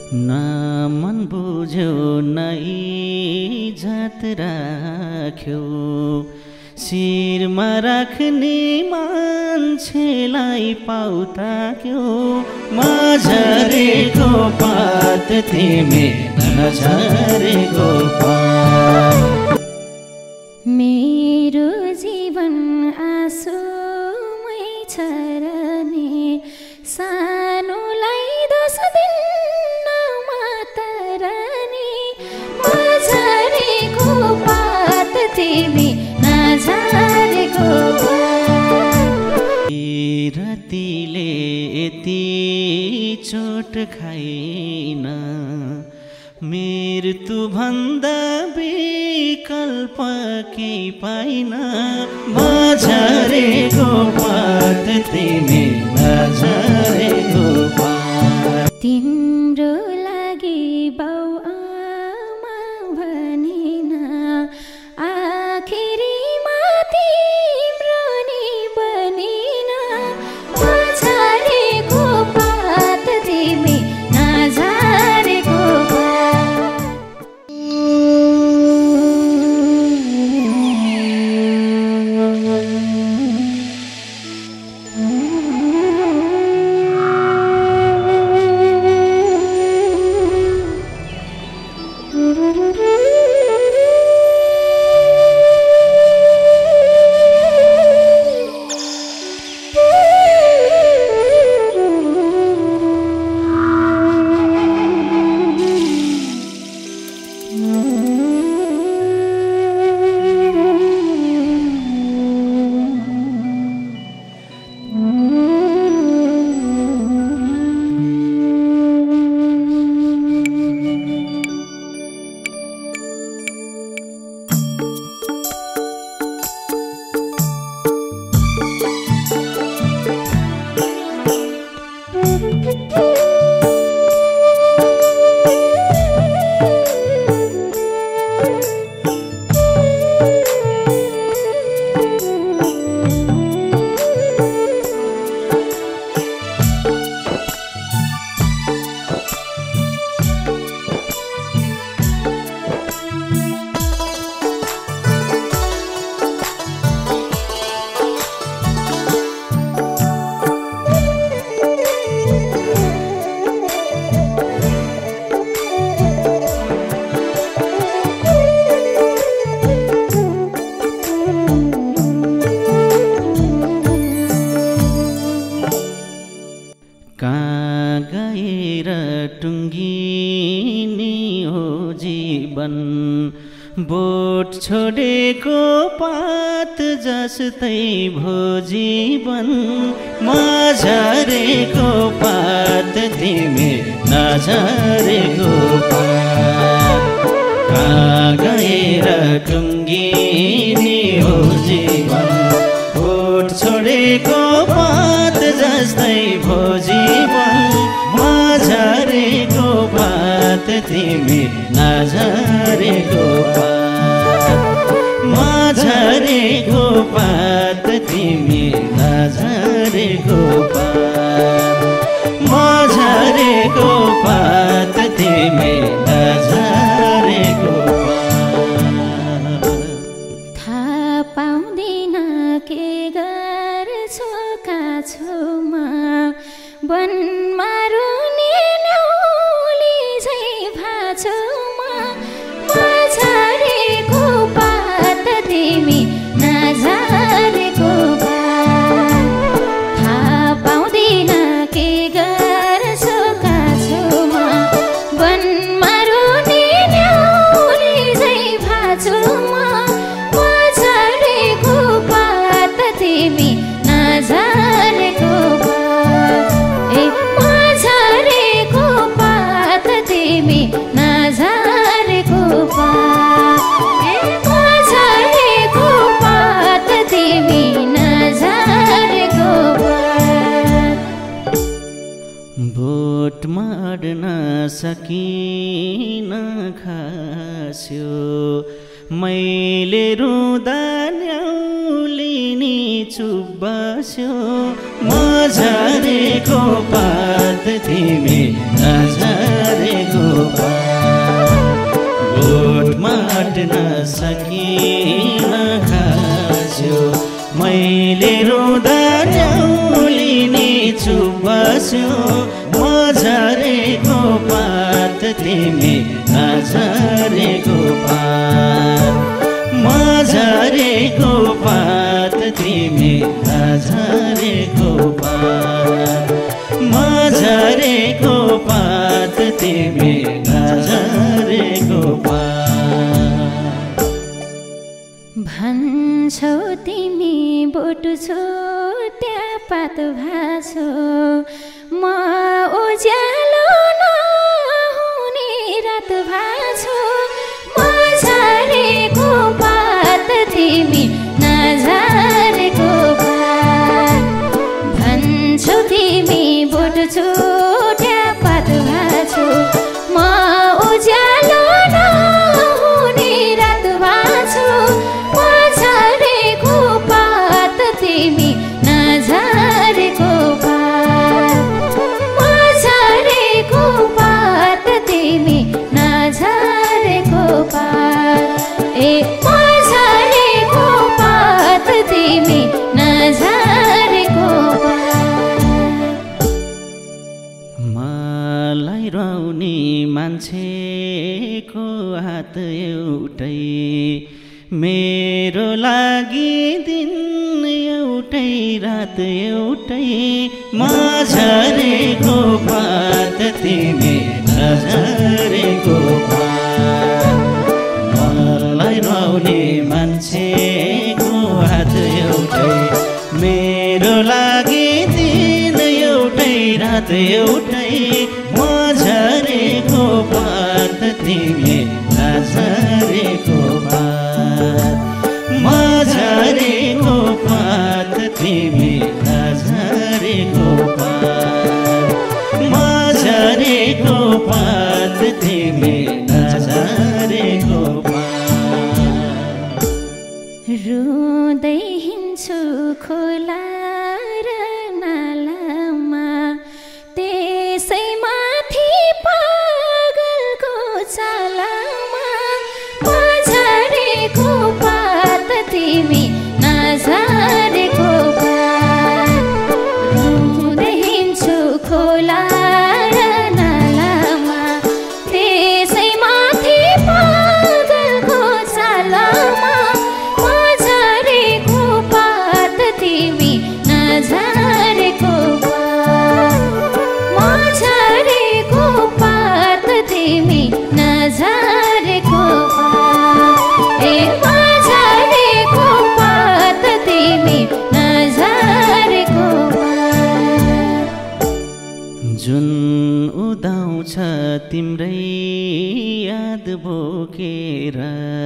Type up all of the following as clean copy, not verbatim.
न मन बुझ्यो न इज्जत राख्यो शिरमा राख्ने मान्छेलाई पाउता क्यो मझरेको पात तिमी नझरेको पात मेरो जीवन आँसुमै छरने सानोलाई दोष दिन्न मातरने मझरेको पात तिमी नझरेको रतिले यति चोट खाइन मृत्यु भन्दा विकल्प केही पाइन मझरेको पात तिमी नझरेको पात तिम्रो लागि बाउ आमा भनिन आखिरीमा तिम्रो नि बनिन मझरेको पात तिमी नझरेको बोट छोडेको पात जस्तै भो जीवन मझरेको पात तिमी नझरेको पात कहाँ गएर टुङ्गिने हो जीवन बोट छोडेको पात जस्तै भो जीवन मझरेको पात तिमी नझरेको पात मझरेको पात तिमी नझरेको पात मझरेको पात तिमी नझरेको पात थाहा पाउँदिन के गर्छु काछुमा वनमा रुने न्याउली झै भाछुमा मझरेको पात तिमी नझरेको पात थाहा पाउँदिन के गर्छु काछुमा वनमा रुने न्याउली झै भाछुमा मझरेको पात तिमी नझरेको पात मझरेको पात तिमी नझरेको पात मझरेको पात तिमी नझरेको पात बोट माड्न सकिन खास्यो मैले रुँदा न्याउलिनी चुप बस्यो मझरेको पात तिमी नझरेको बाँड्न सकिन खास्यो मैले रुँदा न्याउलिने चुप बस्यो म झरेको पात तिमी नझरेको पात म झरेको पात तिमी नझरेको पात म झरेको पात तिमी नझरेको पात भन्छौ तिमी बोटु छोट्या पात भाछौ म उज्यालो नहुने रात भाछौ म झरेको पात तिमी नझरेको पात भन्छौ तिमी बोटु छोट्या पात भाछौ म उज्यालो नहुने रात भाछौ म झरेको पात तिमी नझरेको पात म झरेको पात तिमी नझरेको पात ए म झरेको पात तिमी नझरेको पात मलाई रुवाउने मान्छेको हात एउटै मेरो लागि दिन एउटै रात एउटै म झरेको पात तिमी नझरेको पात मलाई रुवाउने मान्छेको हात एउटै मेरो लागि दिन एउटै रात एउटै म झरेको पात तिमी नझरेको पात म झरेको पात तिमी नझरेको पात म झरेको पात तिमी नझरेको पात रुँदै हिँड्छु खोला र नालामा त्यसैमाथि पागलको चालामा म झरेको पात तिमी नझरेको पात रुँदै हिँड्छु खोला र नालामा त्यसैमाथि पागलको चालामा म झरेको पात तिमी नझरेको पात म झरेको पात तिमी नझरेको पात ए म झरेको पात तिमी नझरेको पात जुन उदाउँछ तिम्रै याद बोकेर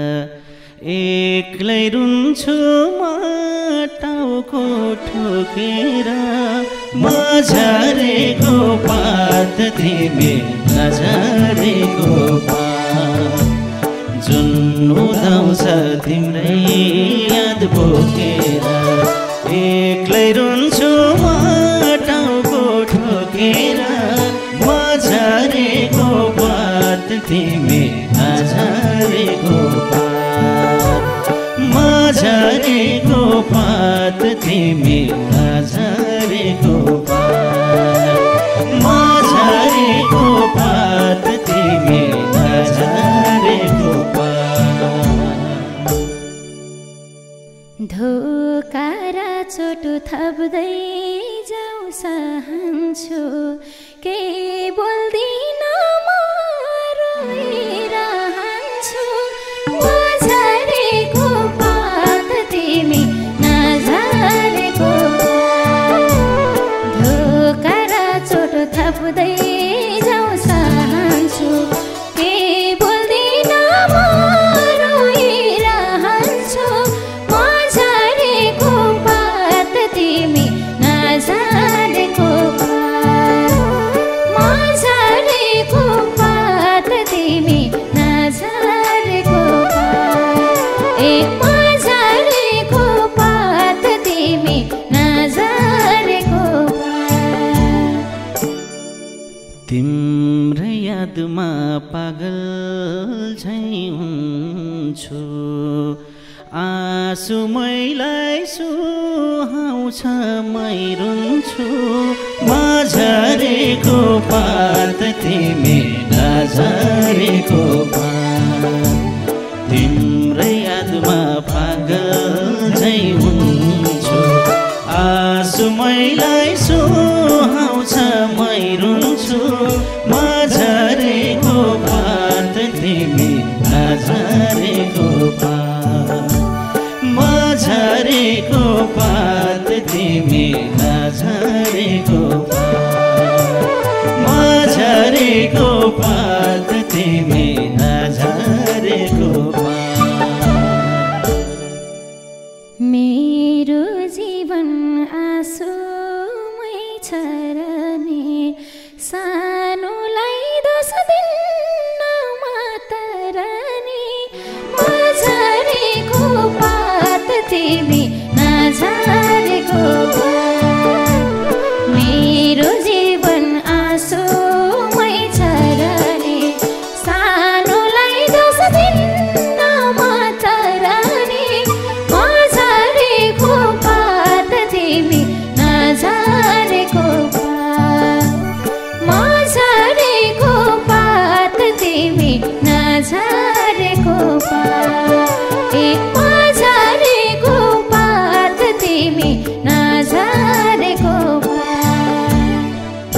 एक्लै रुन्छु म टाउको ठोकेर म झरेको पात तिमी नझरेको पात जुन उदाउँछ तिम्रै याद बोकेर एक्लै रुन्छु म टाउको ठोकेर म झरेको पात तिमी नझरेको पात म झरेको पात तिमी नझरेको पात म झरेको पात तिमी नझरेको पात धोका र चोट थप्दै जाउँ सहन्छु केही बोल्दिन म रोइरहन्छु म झरेको पात तिमी नझरेको यादमा पागल झैं हुन्छु आँसु मैलाई सुहाउँछ मै रुन्छु म झरेको पात तिमी नझरेको पात तिम्रै यादमा पागल झैं हुन्छु आँसु मैलाई सुहाउँछ मै रुन्छु म झरेको पात तिमी नझरेको पात म झरेको पात तिमी नझरेको पात म झरेको पात तिमी नझरेको पात मेरो जीवन आँसुमै छरने सानोलाई दोष दिन्न मातरने म झरेको पात तिमी नझरेको पात मेरो जीवन आँसुमै छरने सानोलाई दोष दिन्न मातरने म झरेको पात तिमी नझरेको पात म झरेको पात तिमी नझरेको पात म झरेको पात तिमी नझरेको पात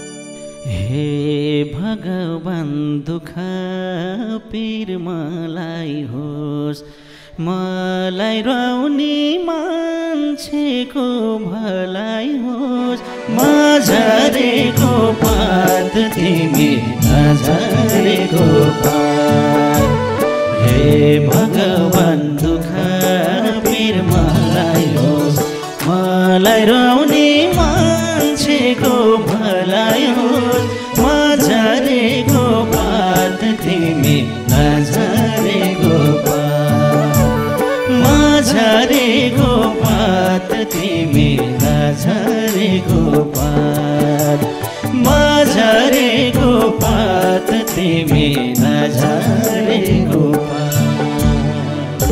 हे भगवान दुःख पीर मलाई होस् मलाई रुवाउने मान्छेको भलाइ होस् म झरेको पात तिमी नझरेको पात हे भगवान दुःख पीर मलाई होस् मलाई रुवाउने मान्छेको भलाइ होस् म झरेको पात तिमी नझरेको पात म झरेको पात तिमी नझरेको पात म झरेको पात तिमी नझरेको पात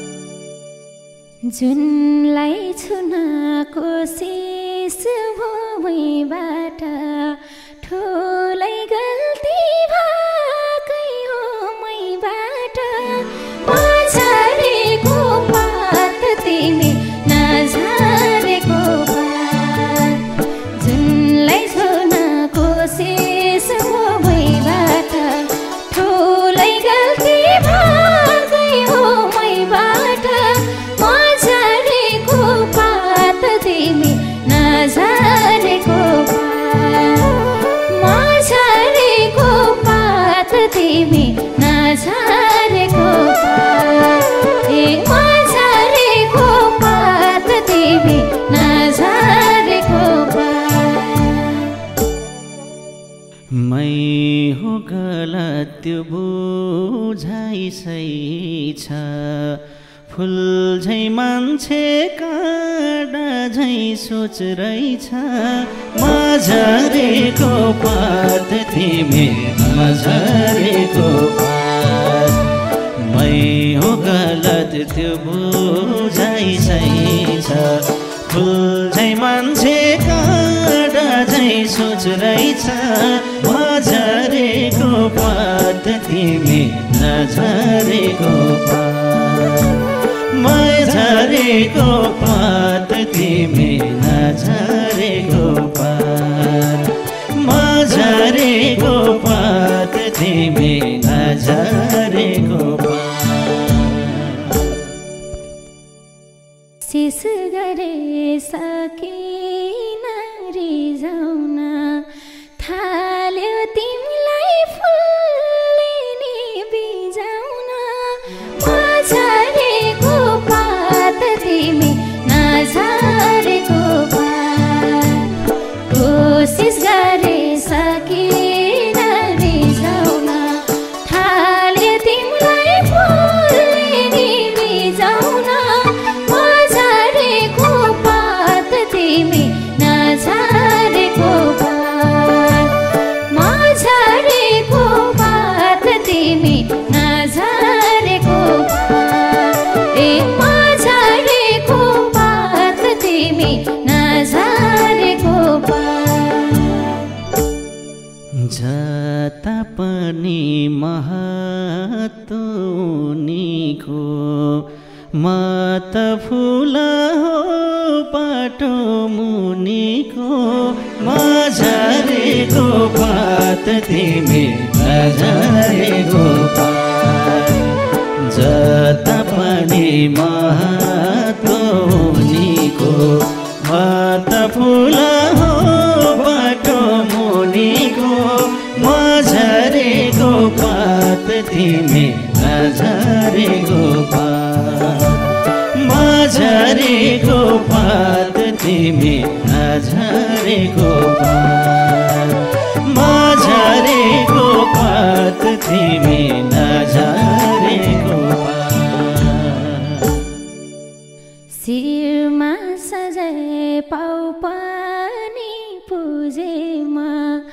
जुनलाई छुन कोसिस भूमिबाट ठुलै गल्ती भएकै हो मैबाट म झरेको पात तिमी नझरेको पात जुनलाई छुन कोसिस भूमिबाट ठुलै गल्ती भएकै हो मैबाट म झरेको पात तिमी नझरेको पात म झरेको पात तिमी नझरेको पात म झरेको पात तिमी नझरेको पात मै हो गलत त्यो बुझाइ सही छ फुल झैं मान्छे काँडा झैं सोच रहेछ म झरेको पात तिमी नझरेको पात मै हो गलत त्यो बुझाइ सही छ फुल झैं मान्छे काँडा झैं सोच रहेछ म झरेको पात तिमी नझरेको पात म झरेको पात तिमी नझरेको पात म झरेको पात तिमी नझरेको पात शेष गरे सकिन रिझाउन थाल्यो तिमीलाई फुलले नि बिजाउन म झरेको पात तिमी नझरेको पात कोसिस गरे सकिन रिझाउन थाल्यो तिमीलाई फुलले नि बिजाउन म झरेको पात तिमी तापनि महत्त्व उनीको म त फुल हो बाटो मुनिको म झरेको पात तिमी नझरेको पात जता पनि महत्त्व उनीको म त फुल हो बाटो मुनिको म झरेको पात तिमी नझरेको पात म झरेको पात तिमी नझरेको पात म झरेको पात तिमी नझरेको पात शिरमा सजाए पाउ पनि पुजेमा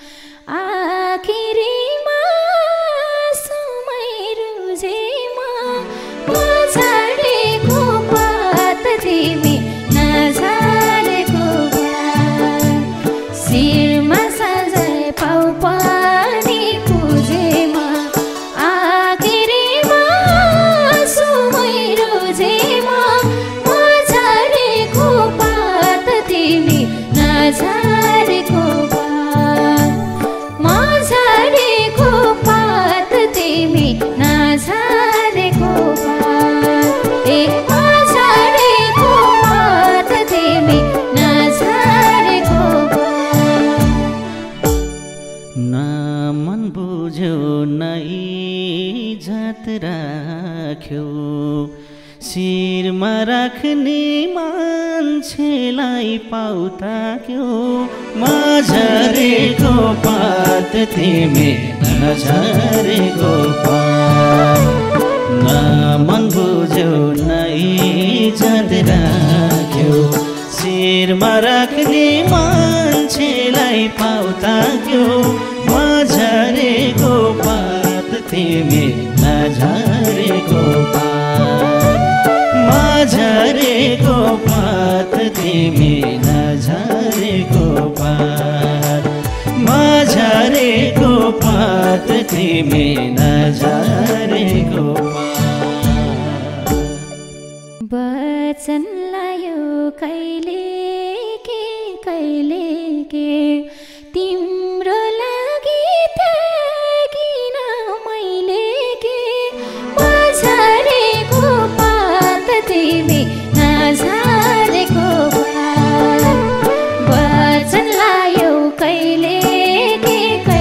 आखिरीमा समय रुजेमा म झरेको पात तिमी नझरेको पात शिरमा सजाए पाउ पनि पुजेमा आखिरीमा समय रुजेमा म झरेको पात तिमी नझरेको पात म झरेको पात तिमी नझरेको पात ए म झरेको पात तिमी नझरेको पात न मन बुझ्यो न इज्जत राख्यो शिरमा राख्ने मान्छेलाई पाउ ताक्यो म झरेको पात तिमी नझरेको पात न मन बुझ्यो न इज्जत राख्यो शिरमा राख्ने मान्छेलाई पाउ ताक्यो म झरेको पात तिमी नझरेको पात म झरेको पात तिमी नझरेको पात म झरेको पात तिमी नझरेको पात वचन लायो कहिले के तिम्रो लागि त्यागिन मैले के म झरेको पात तिमी नझरेको पात वचन लायो कहिले के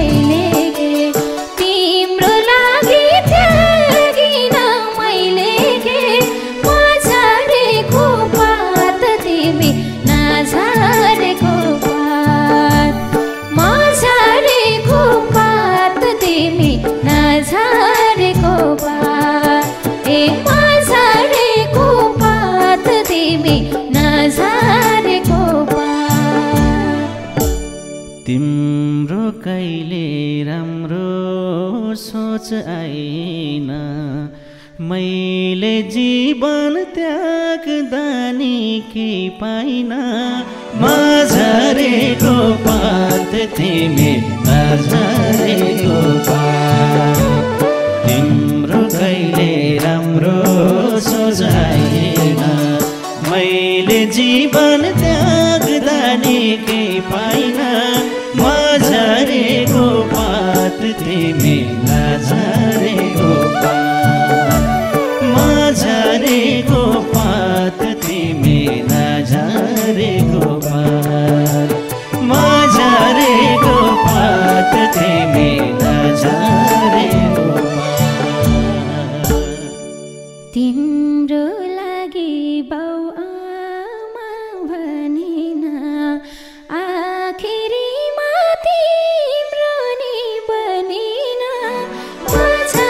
तिम्रो लागि त्यागिन मैले के म झरेको पात तिमी नझरेको पात म झरेको पात तिमी नझरेको पात ए म झरेको पात तिमी नझरेको पात तिम्रो कहिले राम्रो सोच आएन मैले जीवन त्याग्दा नि केही पाइन म झरेको पात तिमी नझरेको पात तिम्रो कहिले राम्रो सोच आएन मैले जीवन त्याग्दा नि केही पाइन म झरेको पात तिमी नझरेको पात म झरेको पात तिमी नझरेको पात म झरेको पात तिमी नझरेको पात तिम्रो लागि बाउ आमा भनिन आखिरीमा तिम्रो नि बनिन म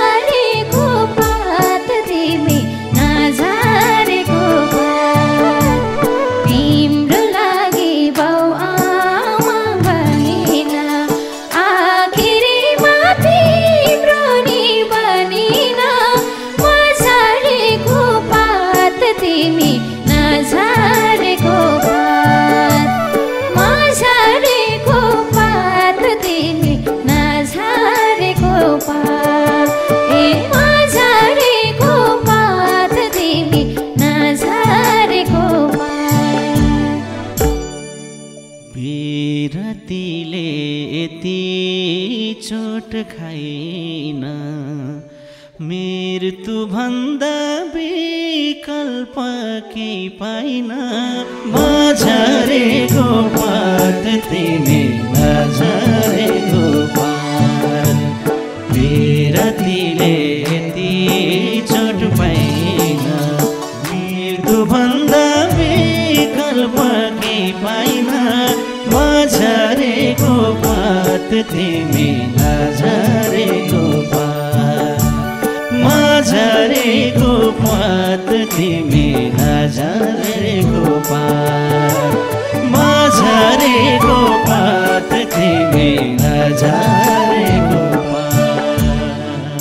पात झरेको पात तिमी नझरेको पात बिरतीले यति चोट खाइन मृत्यु भन्दा विकल्प के पाइन झरेको पात तिमी नझरेको पात बिरतीले यति चोट पाइन मृत्यु भन्दा विकल्प के पाइन झरेको पात तिमी नझरेको पात झरेको पात तिमी नझरेको पात झरेको पात तिमी नझरेको पात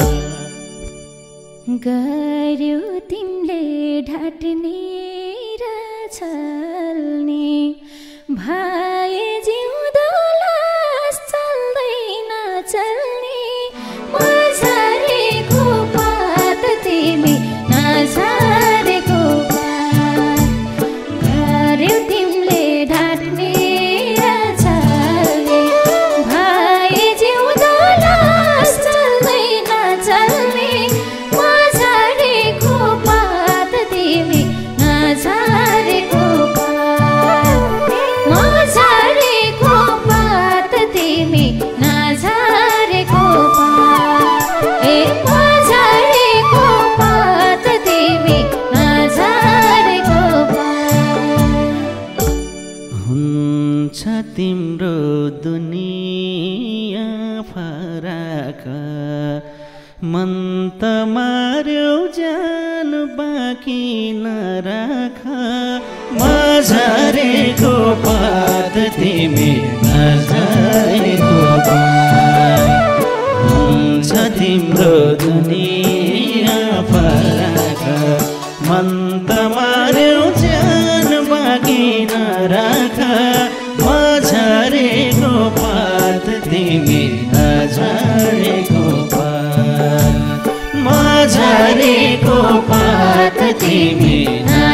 गर्यो तिमीले ढाट्ने र छल्ने भए जिउँदो लास चल्दैन चल्ने झरेको पात तिमी नझरेको पात गर्यो तिमीले ढाट्ने र छल्ने भए जिउँदो लास चल्दैन चल्ने झरेको पात तिमी नझरेको झरेको पात तिमी नझरेको पात झरेको पात तिमी नझरेको पात हुन्छ तिम्रो दुनिया फरक मन त मार्यो जान बाँकी नराख झरेको पात तिमी नझरेको पात हुन्छ तिम्रो दुनिया फरक मन त मार्यो जान बाँकी नराख झरेको पात तिमी नझरेको पात झरेको पात तिमी